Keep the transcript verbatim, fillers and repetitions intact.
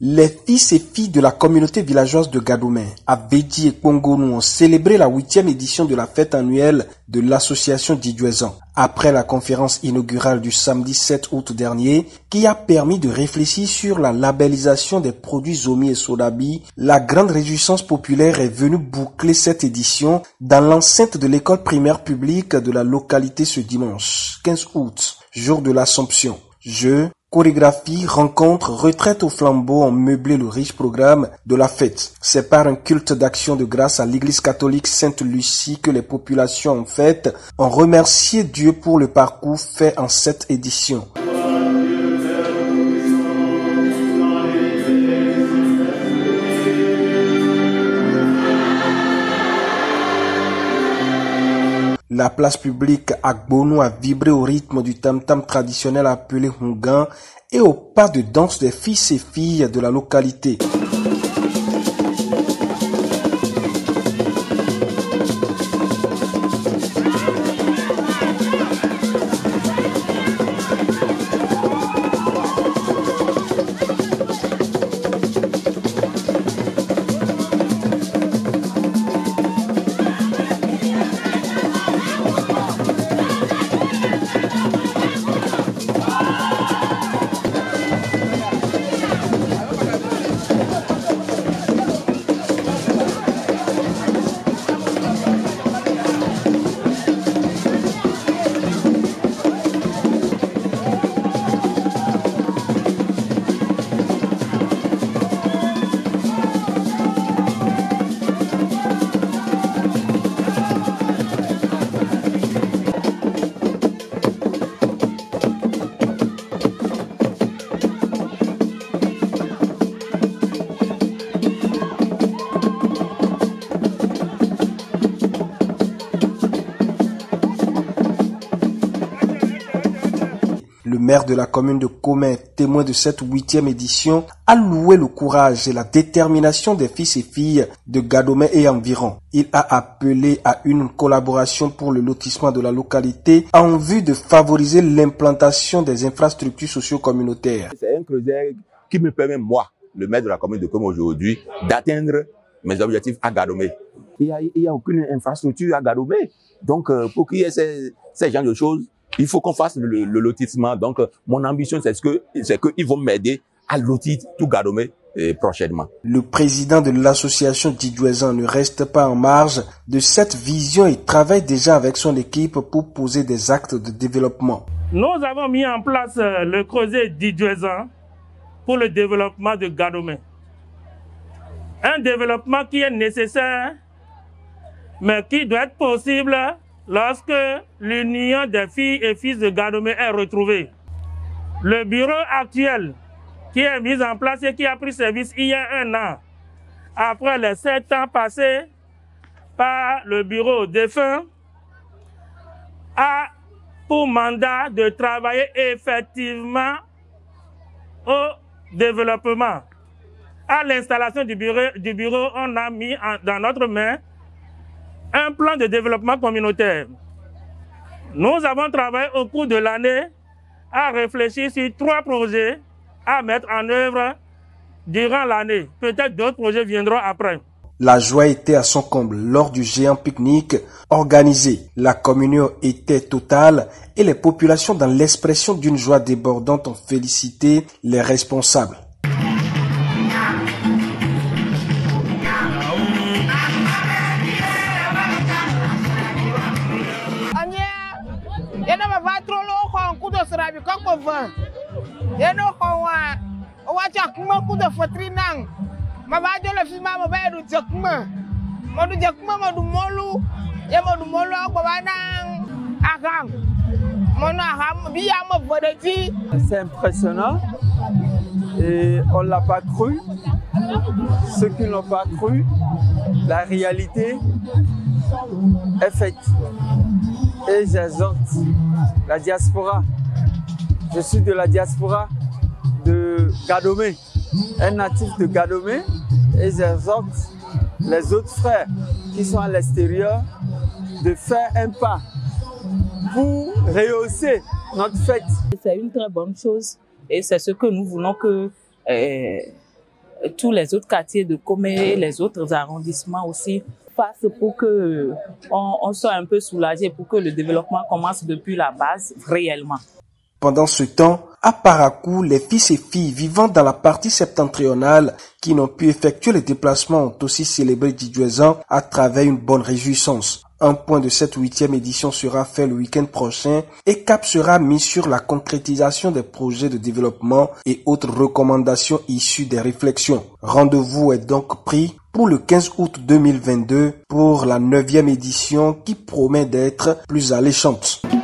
Les fils et filles de la communauté villageoise de Gadomé, à Bédi et Pongonou, ont célébré la huitième édition de la fête annuelle de l'association Didouezan. Après la conférence inaugurale du samedi sept août dernier, qui a permis de réfléchir sur la labellisation des produits Zomi et Sodabi, la grande réjouissance populaire est venue boucler cette édition dans l'enceinte de l'école primaire publique de la localité ce dimanche, quinze août, jour de l'Assomption. Jeux, chorégraphie, rencontres, retraite au flambeau ont meublé le riche programme de la fête. C'est par un culte d'action de grâce à l'église catholique Sainte-Lucie que les populations en fête ont remercié Dieu pour le parcours fait en cette édition. La place publique à Gbonou a vibré au rythme du tam-tam traditionnel appelé Hungan et au pas de danse des fils et filles de la localité. Le maire de la commune de Komé, témoin de cette huitième édition, a loué le courage et la détermination des fils et filles de Gadomé et environ. Il a appelé à une collaboration pour le lotissement de la localité en vue de favoriser l'implantation des infrastructures socio-communautaires. C'est un creuset qui me permet, moi, le maire de la commune de Komé aujourd'hui, d'atteindre mes objectifs à Gadomé. Il n'y a, a aucune infrastructure à Gadomé. Donc, euh, pour qu'il y ait ces, ces genres de choses, il faut qu'on fasse le, le lotissement. Donc, mon ambition, c'est que, c'est qu'ils vont m'aider à lotir tout Gadomé eh, prochainement. Le président de l'association Didouezan ne reste pas en marge de cette vision et travaille déjà avec son équipe pour poser des actes de développement. Nous avons mis en place le creuset Didouezan pour le développement de Gadomé. Un développement qui est nécessaire, mais qui doit être possible lorsque l'union des filles et fils de Gadomé est retrouvée. Le bureau actuel qui est mis en place et qui a pris service il y a un an, après les sept ans passés par le bureau défunt, a pour mandat de travailler effectivement au développement. À l'installation du bureau, du bureau, on a mis en, dans notre main un plan de développement communautaire. Nous avons travaillé au cours de l'année à réfléchir sur trois projets à mettre en œuvre durant l'année. Peut-être d'autres projets viendront après. La joie était à son comble lors du géant pique-nique organisé. La communion était totale et les populations, dans l'expression d'une joie débordante, ont félicité les responsables. C'est impressionnant et on ne l'a pas cru. Ceux qui ne l'ont pas cru, la réalité est faite. Et j'exhorte la diaspora. Je suis de la diaspora de Gadomé, un natif de Gadomé, et j'exhorte les autres frères qui sont à l'extérieur de faire un pas pour rehausser notre fête. C'est une très bonne chose et c'est ce que nous voulons que euh, tous les autres quartiers de Comé, les autres arrondissements aussi fassent pour que on, on soit un peu soulagé, pour que le développement commence depuis la base réellement. Pendant ce temps, à Parakou, les fils et filles vivant dans la partie septentrionale qui n'ont pu effectuer les déplacements ont aussi célébré Didjuezan à travers une bonne réjouissance. Un point de cette huitième édition sera fait le week-end prochain et cap sera mis sur la concrétisation des projets de développement et autres recommandations issues des réflexions. Rendez-vous est donc pris pour le quinze août deux mille vingt-deux pour la neuvième édition qui promet d'être plus alléchante.